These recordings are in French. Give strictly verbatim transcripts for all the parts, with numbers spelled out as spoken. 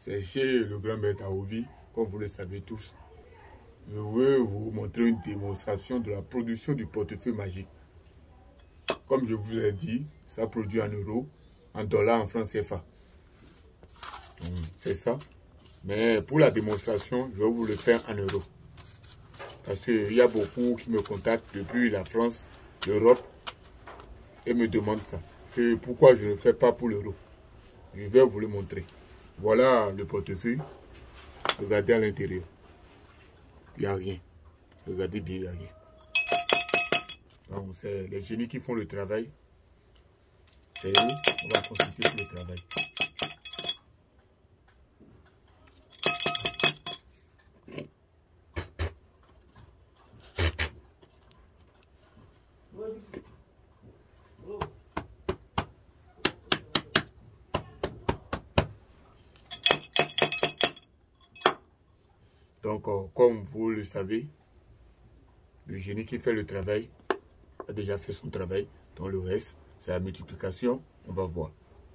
c'est chez le grand maître Aovi, comme vous le savez tous. Je veux vous montrer une démonstration de la production du portefeuille magique. Comme je vous ai dit, ça produit en euros, en dollars, en francs C F A. C'est ça. Mais pour la démonstration, je vais vous le faire en euros. Parce qu'il y a beaucoup qui me contactent depuis la France, l'Europe, et me demandent ça. Et pourquoi je ne le fais pas pour l'euro. Je vais vous le montrer. Voilà le portefeuille. Regardez à l'intérieur. Il n'y a rien. Regardez bien, il n'y a rien. Donc, c'est les génies qui font le travail. C'est eux. On va consulter sur le travail. Donc, euh, comme vous le savez, le génie qui fait le travail a déjà fait son travail. Donc, le reste, c'est la multiplication. On va voir.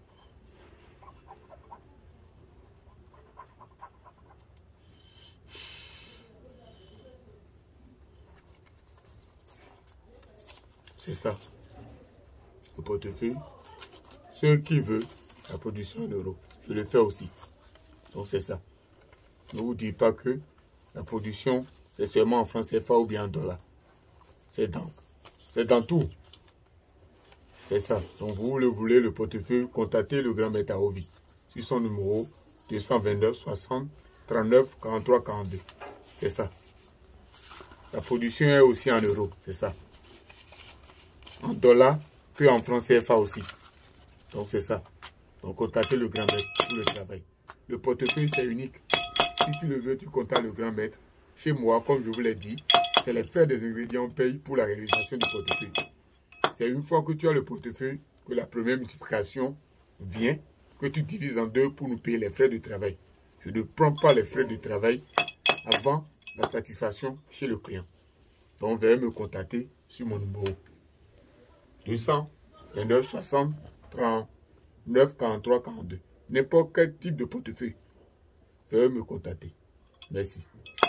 C'est ça. Le portefeuille. Ceux qui veulent la production en euros, je le fais aussi. Donc, c'est ça. Ne vous dites pas que la production, c'est seulement en francs C F A ou bien en dollars. C'est dans, c'est dans tout. C'est ça. Donc, vous le voulez, le portefeuille, contactez le grand maître Aovi sur son numéro deux cent vingt-neuf soixante trente-neuf quarante-trois quarante-deux. C'est ça. La production est aussi en euros. C'est ça. En dollars que en francs C F A aussi. Donc, c'est ça. Donc, contactez le grand maître pour le travail. Le portefeuille, c'est unique. Si tu le veux, tu contactes le grand maître. Chez moi, comme je vous l'ai dit, c'est les frais des ingrédients payent pour la réalisation du portefeuille. C'est une fois que tu as le portefeuille que la première multiplication vient, que tu divises en deux pour nous payer les frais de travail. Je ne prends pas les frais de travail avant la satisfaction chez le client. Donc, veuillez me contacter sur mon numéro deux cent vingt-neuf soixante trente-neuf quarante-trois quarante-deux. N'importe quel type de portefeuille. Veuillez me contacter. Merci.